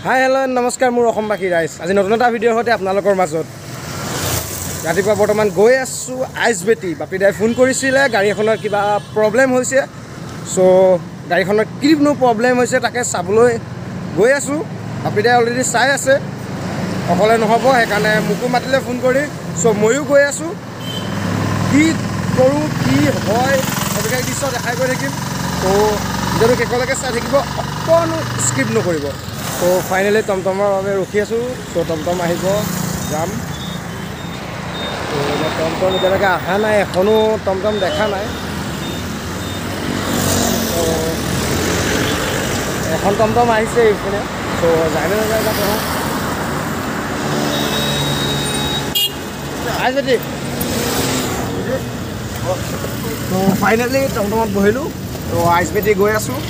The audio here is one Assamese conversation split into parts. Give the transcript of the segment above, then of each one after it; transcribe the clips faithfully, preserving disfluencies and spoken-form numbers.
হাই হেল্ল' নমস্কাৰ মোৰ অসমবাসী ৰাইজ আজি নতুন এটা ভিডিঅ'ৰ সৈতে আপোনালোকৰ মাজত ৰাতিপুৱা বৰ্তমান গৈ আছোঁ আই এছ বি টি বাপিদাই ফোন কৰিছিলে গাড়ী এখনৰ কিবা প্ৰব্লেম হৈছে চ' গাড়ীখনৰ কিনো প্ৰব্লেম হৈছে তাকে চাবলৈ গৈ আছোঁ বাপিদাই অলৰেডি চাই আছে অকলে নহ'ব সেইকাৰণে মোকো মাতিলে ফোন কৰি চ' ময়ো গৈ আছোঁ কি কৰোঁ কি হয় সবিশেষ দৃশ্য দেখাই গৈ থাকিম ত' ভিডিঅ'টো শেষলৈকে চাই থাকিব অকণো স্কিপ নকৰিব তো ফাইনেলি টমটমৰ বাবে ৰখি আছোঁ তো টমটম আহিব যাম তো টমটম এতিয়ালৈকে অহা নাই এখনো টমটম দেখা নাই তো এখন টমটম আহিছে এইপিনে তো যায়নে নাযায় তাত নহয় আই যদি তো ফাইনেলি টমটমত বহিলোঁ তো আই এছ বি টি গৈ আছোঁ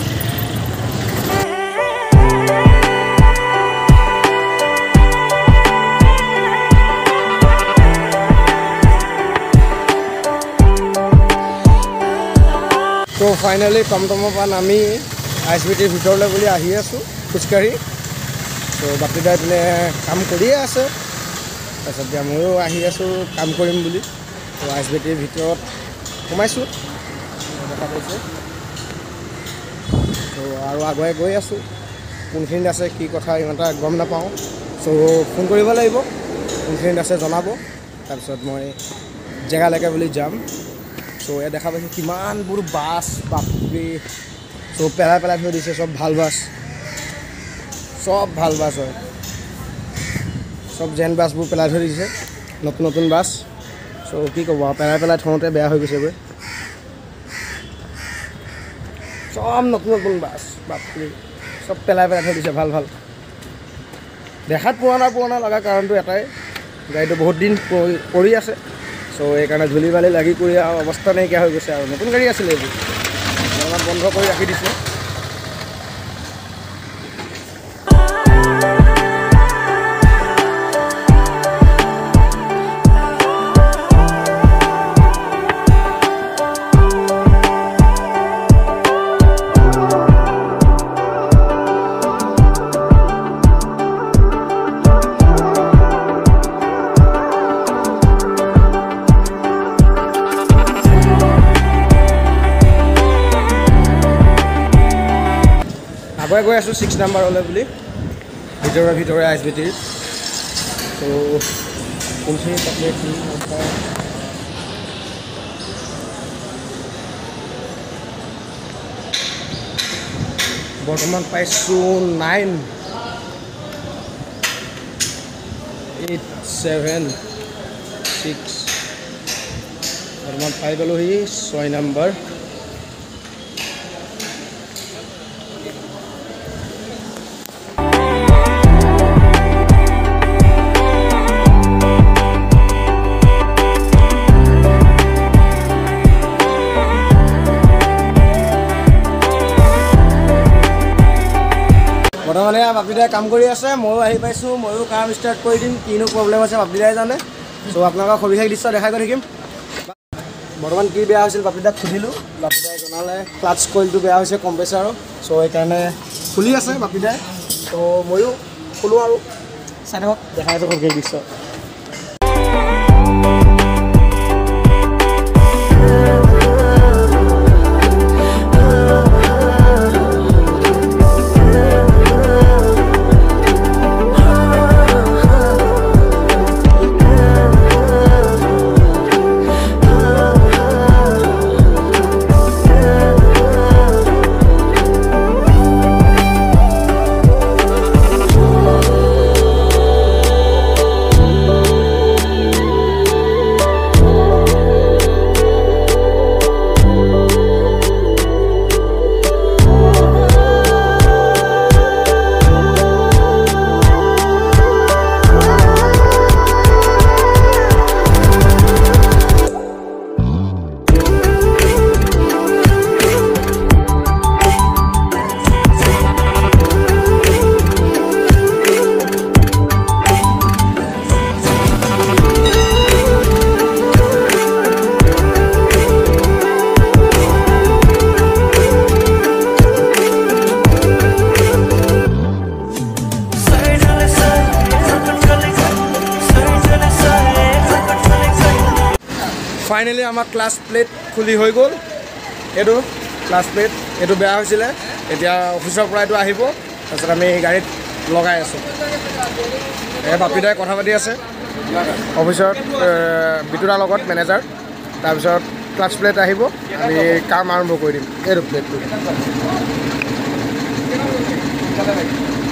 তো ফাইনেলি টমটমৰ পৰা নামি আই এছ বি টিৰ ভিতৰলৈ বুলি আহি আছোঁ খোজকাঢ়ি তো বাপিদাই পিনে কাম কৰিয়ে আছে তাৰপিছত এতিয়া ময়ো আহি আছোঁ কাম কৰিম বুলি তো আই এছ বি টিৰ ভিতৰত সোমাইছোঁ দেখা পাইছে তো আৰু আগুৱাই গৈ আছোঁ কোনখিনিত আছে কি কথা ইমান এটা গম নাপাওঁ চ' ফোন কৰিব লাগিব কোনখিনিত আছে জনাব তাৰপিছত মই জেগালৈকে বুলি যাম চ' এয়া দেখা পাইছোঁ কিমানবোৰ বাছ বাপৰি চ' পেলাই পেলাই থৈ দিছে চব ভাল বাছ চব ভাল বাছ হয় চব জেন বাছবোৰ পেলাই থৈ দিছে নতুন নতুন বাছ চ' কি ক'ব আৰু পেলাই পেলাই থওঁতে বেয়া হৈ গৈছেগৈ চব নতুন নতুন বাছ বাপৰি চব পেলাই পেলাই থৈ দিছে ভাল ভাল দেখাত পুৰণা পুৰণা লগা কাৰণটো এটাই গাড়ীটো বহুত দিন পৰি আছে চ' সেইকাৰণে ধূলি বালি লাগি কৰি আৰু অৱস্থা নাইকিয়া হৈ গৈছে আৰু নতুন গাড়ী আছিলে এইবোৰ অলপ বন্ধ কৰি ৰাখি দিছে আগুৱাই গৈ আছোঁ ছিক্স নাম্বাৰলৈ বুলি ভিতৰে ভিতৰে আই এছ বি টিৰ তো কোনখিনি তাতে কি বৰ্তমান পাইছোঁ নাইন এইট ছেভেন ছিক্স বৰ্তমান পাই গ'লোহি ছয় নম্বৰ বৰ্তমানে বাপিদাই কাম কৰি আছে ময়ো আহি পাইছোঁ ময়ো কাম ষ্টাৰ্ট কৰি দিম কিনো প্ৰব্লেম আছে বাপিদাই জানে চ' আপোনালোকক সবিশেষ দৃশ্য দেখাই গৈ থাকিম বৰ্তমান কি বেয়া হৈছিল বাপিদাক সুধিলোঁ বাপিদাই জনালে ক্লাটছ কইলটো বেয়া হৈছে কম্প্ৰেছাৰৰ চ' সেইকাৰণে খুলি আছে বাপিদাই ত' ময়ো খোলোঁ আৰু চাই থাকক দেখাই আছোঁ সবিশেষ দৃশ্য ফাইনেলি আমাৰ ক্লাছ প্লেট খুলি হৈ গ'ল এইটো ক্লাছ প্লেট এইটো বেয়া হৈছিলে এতিয়া অফিচৰ পৰা এইটো আহিব তাৰপিছত আমি গাড়ীত লগাই আছোঁ এই বাপিদাই কথা পাতি আছে অফিচত বিতুৰাৰ লগত মেনেজাৰ তাৰপিছত ক্লাছ প্লেট আহিব আমি কাম আৰম্ভ কৰি দিম এইটো প্লেটটো